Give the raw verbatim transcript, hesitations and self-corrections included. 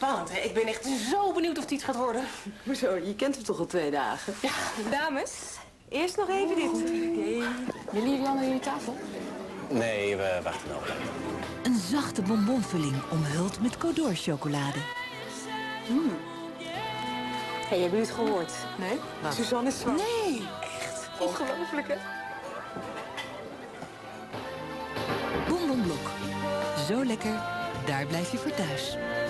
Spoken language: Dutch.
spannend, hè? Ik ben echt zo benieuwd of het iets gaat worden. Hoezo? Je kent hem toch al twee dagen? Ja, dames. Eerst nog even dit. Oké. Willen jullie al naar jullie tafel? Nee, we wachten nog. Een zachte bonbonvulling omhuld met Codor chocolade. Mm. Hey, hebben jullie het gehoord? Nee? Wat? Suzanne is zwanger. Nee! Echt? Ongelooflijk, hè? Bonbonblok. Zo lekker, daar blijf je voor thuis.